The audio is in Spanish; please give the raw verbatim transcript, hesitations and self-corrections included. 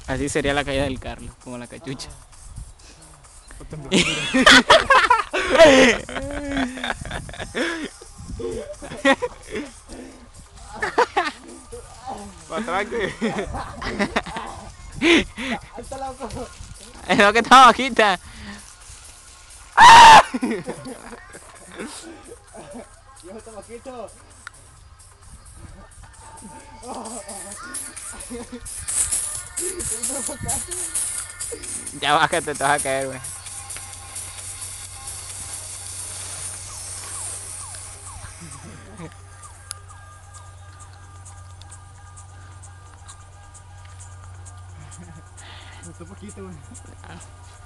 Así sería la caída del Carlos, como la cachucha. Para atrás que... Es lo que está bajita. Yo está bajito. Ya bájate, te vas a caer, güey. Está poquito, güey.